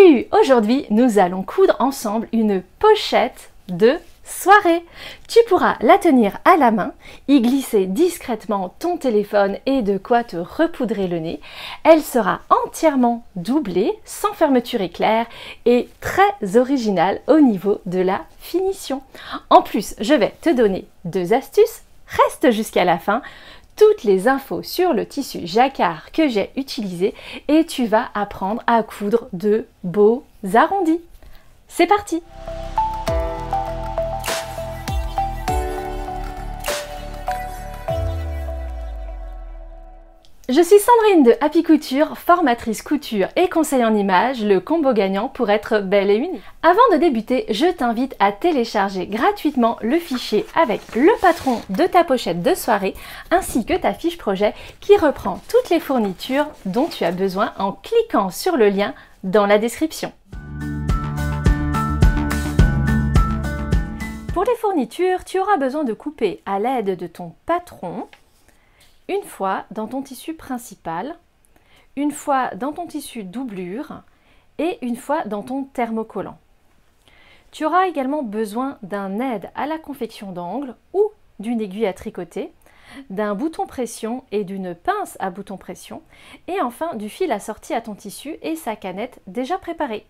Salut! Aujourd'hui, nous allons coudre ensemble une pochette de soirée. Tu pourras la tenir à la main, y glisser discrètement ton téléphone et de quoi te repoudrer le nez. Elle sera entièrement doublée, sans fermeture éclair et très originale au niveau de la finition. En plus, je vais te donner 2 astuces. Reste jusqu'à la fin. Toutes les infos sur le tissu jacquard que j'ai utilisé et tu vas apprendre à coudre de beaux arrondis. C'est parti! Je suis Sandrine de Happy Couture, formatrice couture et conseil en images, le combo gagnant pour être belle et unique. Avant de débuter, je t'invite à télécharger gratuitement le fichier avec le patron de ta pochette de soirée ainsi que ta fiche projet qui reprend toutes les fournitures dont tu as besoin en cliquant sur le lien dans la description. Pour les fournitures, tu auras besoin de couper à l'aide de ton patron une fois dans ton tissu principal, une fois dans ton tissu doublure et une fois dans ton thermocollant. Tu auras également besoin d'un aide à la confection d'angle ou d'une aiguille à tricoter, d'un bouton pression et d'une pince à bouton pression, et enfin du fil assorti à ton tissu et sa canette déjà préparée.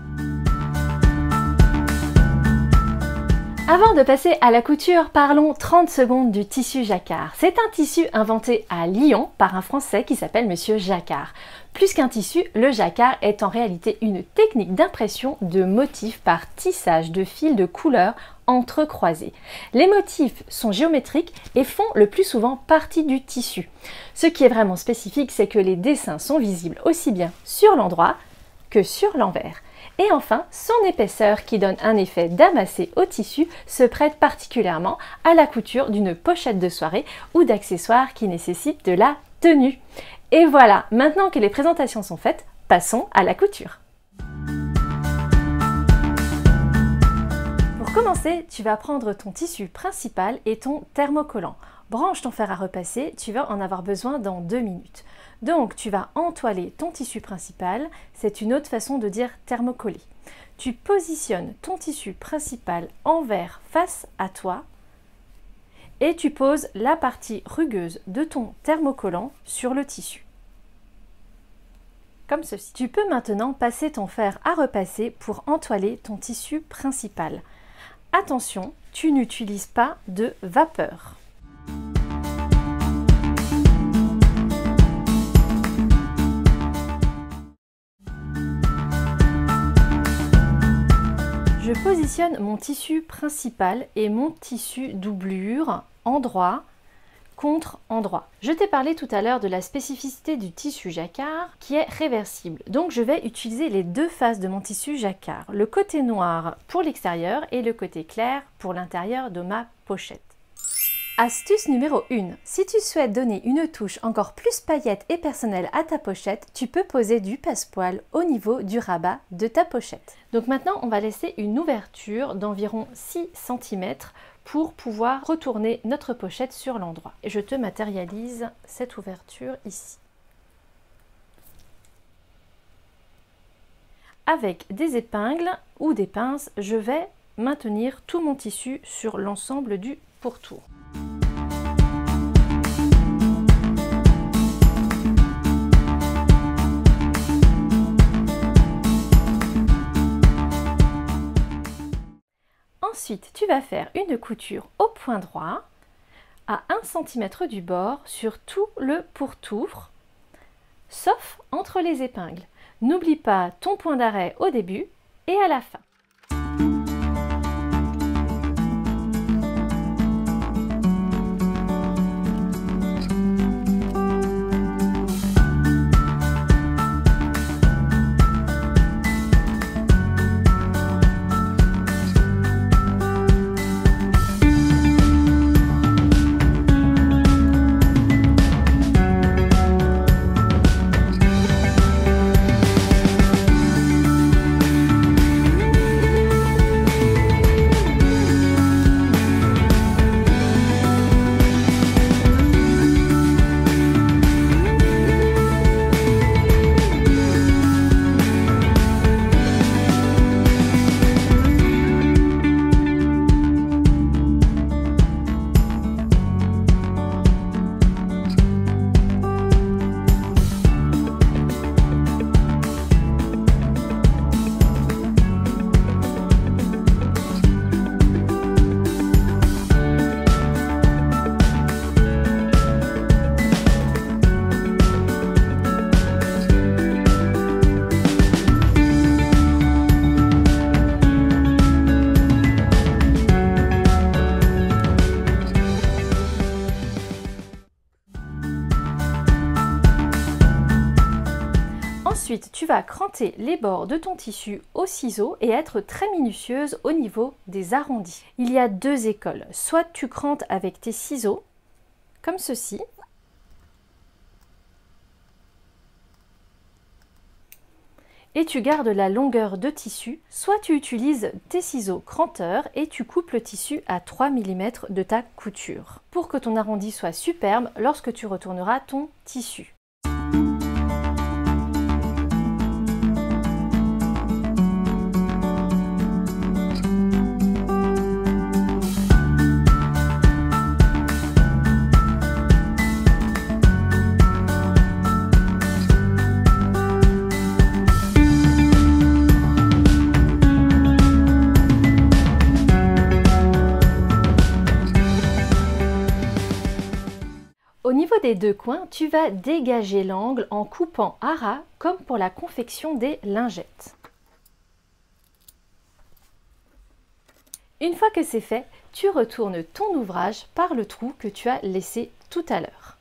Avant de passer à la couture, parlons 30 secondes du tissu jacquard. C'est un tissu inventé à Lyon par un Français qui s'appelle Monsieur Jacquard. Plus qu'un tissu, le jacquard est en réalité une technique d'impression de motifs par tissage de fils de couleurs entrecroisés. Les motifs sont géométriques et font le plus souvent partie du tissu. Ce qui est vraiment spécifique, c'est que les dessins sont visibles aussi bien sur l'endroit que sur l'envers. Et enfin, son épaisseur qui donne un effet damassé au tissu se prête particulièrement à la couture d'une pochette de soirée ou d'accessoires qui nécessitent de la tenue. Et voilà, maintenant que les présentations sont faites, passons à la couture. Pour commencer, tu vas prendre ton tissu principal et ton thermocollant. Branche ton fer à repasser, tu vas en avoir besoin dans 2 minutes. Donc tu vas entoiler ton tissu principal, c'est une autre façon de dire thermocoller. Tu positionnes ton tissu principal envers face à toi et tu poses la partie rugueuse de ton thermocollant sur le tissu. Comme ceci. Tu peux maintenant passer ton fer à repasser pour entoiler ton tissu principal. Attention, tu n'utilises pas de vapeur. Je positionne mon tissu principal et mon tissu doublure endroit contre endroit. Je t'ai parlé tout à l'heure de la spécificité du tissu jacquard qui est réversible. Donc je vais utiliser les 2 faces de mon tissu jacquard, le côté noir pour l'extérieur et le côté clair pour l'intérieur de ma pochette. Astuce numéro 1. Si tu souhaites donner une touche encore plus paillette et personnelle à ta pochette, tu peux poser du passepoil au niveau du rabat de ta pochette. Donc maintenant, on va laisser une ouverture d'environ 6 cm pour pouvoir retourner notre pochette sur l'endroit. Et je te matérialise cette ouverture ici. Avec des épingles ou des pinces, je vais maintenir tout mon tissu sur l'ensemble du pourtour. Ensuite, tu vas faire une couture au point droit à 1 cm du bord sur tout le pourtour, sauf entre les épingles. N'oublie pas ton point d'arrêt au début et à la fin. tu vas cranter les bords de ton tissu au ciseau et être très minutieuse au niveau des arrondis. Il y a deux écoles, soit tu crantes avec tes ciseaux, comme ceci, et tu gardes la longueur de tissu, soit tu utilises tes ciseaux cranteurs et tu coupes le tissu à 3 mm de ta couture pour que ton arrondi soit superbe lorsque tu retourneras ton tissu. Au niveau des deux coins, tu vas dégager l'angle en coupant à ras comme pour la confection des lingettes. Une fois que c'est fait, tu retournes ton ouvrage par le trou que tu as laissé tout à l'heure.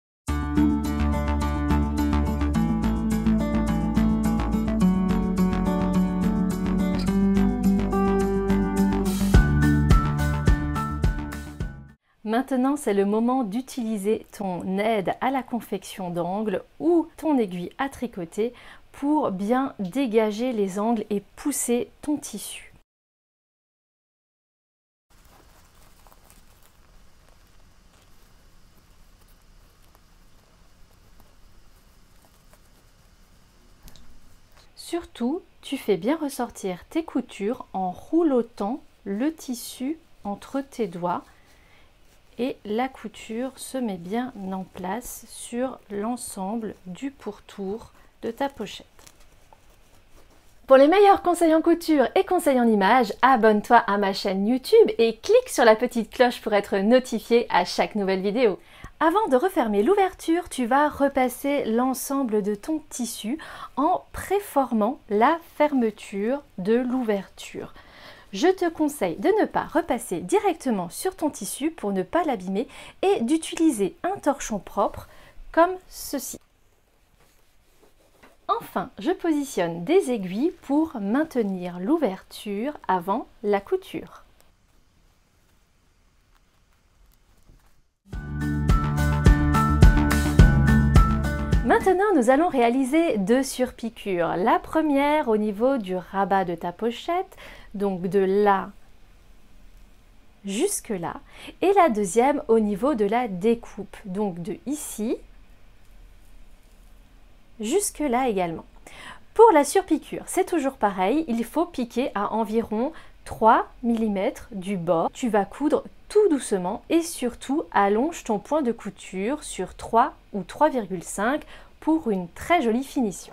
Maintenant, c'est le moment d'utiliser ton aide à la confection d'angles ou ton aiguille à tricoter pour bien dégager les angles et pousser ton tissu. Surtout, tu fais bien ressortir tes coutures en roulotant le tissu entre tes doigts. Et la couture se met bien en place sur l'ensemble du pourtour de ta pochette. Pour les meilleurs conseils en couture et conseils en images, abonne-toi à ma chaîne YouTube et clique sur la petite cloche pour être notifié à chaque nouvelle vidéo. Avant de refermer l'ouverture, tu vas repasser l'ensemble de ton tissu en préformant la fermeture de l'ouverture. Je te conseille de ne pas repasser directement sur ton tissu pour ne pas l'abîmer et d'utiliser un torchon propre comme ceci. Enfin, je positionne des aiguilles pour maintenir l'ouverture avant la couture. Maintenant, nous allons réaliser deux surpiqûres. La première au niveau du rabat de ta pochette, donc de là jusque là, et la deuxième au niveau de la découpe, donc de ici jusque là également. Pour la surpiqûre, c'est toujours pareil, il faut piquer à environ 3 mm du bord. Tu vas coudre tout doucement et surtout allonge ton point de couture sur 3 ou 3,5 pour une très jolie finition.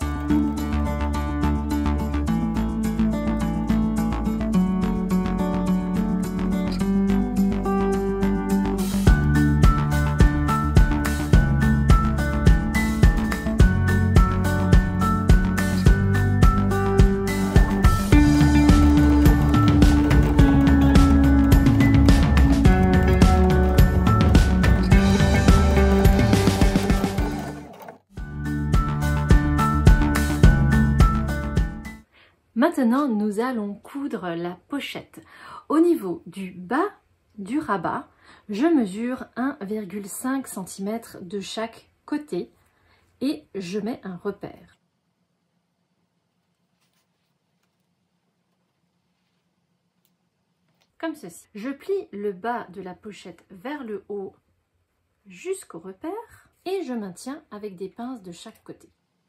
Maintenant, nous allons coudre la pochette. Au niveau du bas du rabat, je mesure 1,5 cm de chaque côté et je mets un repère. Comme ceci. Je plie le bas de la pochette vers le haut jusqu'au repère et je maintiens avec des pinces de chaque côté.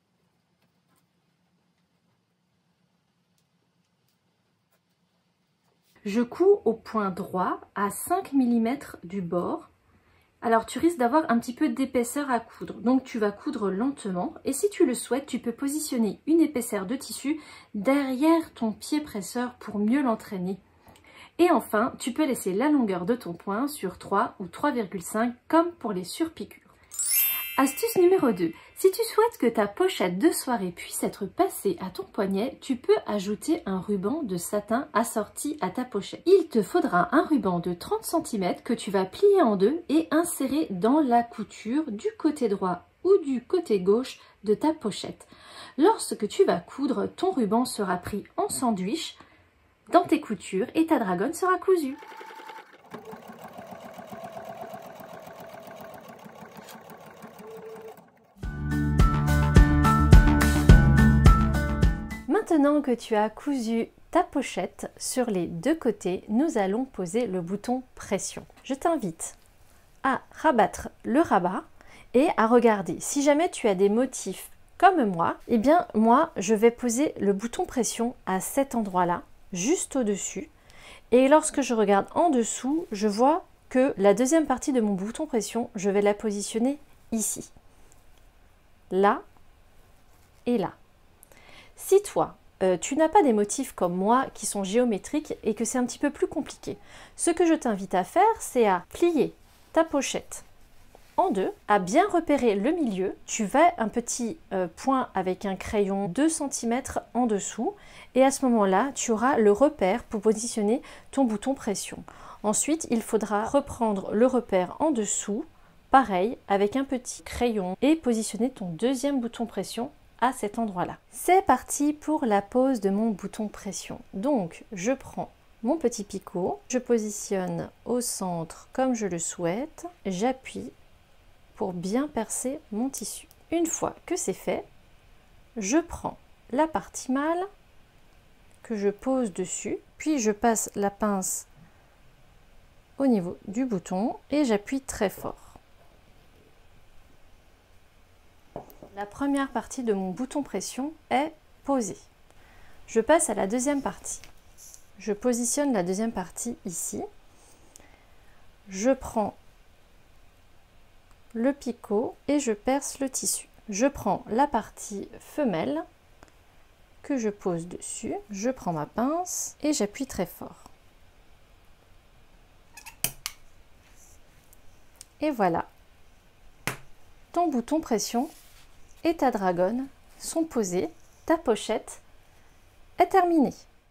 Je couds au point droit à 5 mm du bord. Alors tu risques d'avoir un petit peu d'épaisseur à coudre, donc tu vas coudre lentement et si tu le souhaites, tu peux positionner une épaisseur de tissu derrière ton pied presseur pour mieux l'entraîner. Et enfin, tu peux laisser la longueur de ton point sur 3 ou 3,5 comme pour les surpiqûres. Astuce numéro 2. Si tu souhaites que ta pochette de soirée puisse être passée à ton poignet, tu peux ajouter un ruban de satin assorti à ta pochette. Il te faudra un ruban de 30 cm que tu vas plier en deux et insérer dans la couture du côté droit ou du côté gauche de ta pochette. Lorsque tu vas coudre, ton ruban sera pris en sandwich dans tes coutures et ta dragonne sera cousue. Maintenant que tu as cousu ta pochette sur les deux côtés, nous allons poser le bouton pression. Je t'invite à rabattre le rabat et à regarder. Si jamais tu as des motifs comme moi, eh bien moi je vais poser le bouton pression à cet endroit-là, juste au-dessus. Et lorsque je regarde en dessous, je vois que la deuxième partie de mon bouton pression, je vais la positionner ici. Là et là. Si toi, tu n'as pas des motifs comme moi qui sont géométriques et que c'est un petit peu plus compliqué, ce que je t'invite à faire, c'est à plier ta pochette en deux, à bien repérer le milieu. Tu vas un petit point avec un crayon 2 cm en dessous et à ce moment-là, tu auras le repère pour positionner ton bouton pression. Ensuite, il faudra reprendre le repère en dessous, pareil, avec un petit crayon et positionner ton deuxième bouton pression à cet endroit-là. C'est parti pour la pose de mon bouton pression. Donc, je prends mon petit picot, je positionne au centre comme je le souhaite, j'appuie pour bien percer mon tissu. Une fois que c'est fait, je prends la partie mâle que je pose dessus, puis je passe la pince au niveau du bouton et j'appuie très fort. La première partie de mon bouton pression est posée. Je passe à la deuxième partie. Je positionne la deuxième partie ici. Je prends le picot et je perce le tissu. Je prends la partie femelle que je pose dessus. Je prends ma pince et j'appuie très fort. Et voilà, ton bouton pression et ta dragonne sont posées, ta pochette est terminée.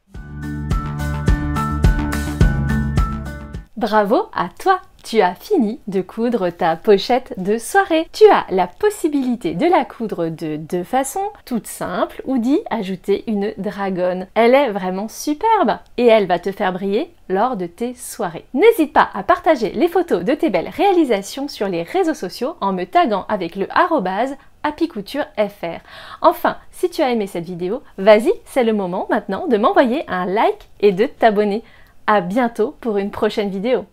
Bravo à toi! Tu as fini de coudre ta pochette de soirée. Tu as la possibilité de la coudre de deux façons, toutes simples, ou d'y ajouter une dragonne. Elle est vraiment superbe et elle va te faire briller lors de tes soirées. N'hésite pas à partager les photos de tes belles réalisations sur les réseaux sociaux en me taguant avec le @happycouture.fr. Enfin, si tu as aimé cette vidéo, vas-y, c'est le moment maintenant de m'envoyer un like et de t'abonner. À bientôt pour une prochaine vidéo.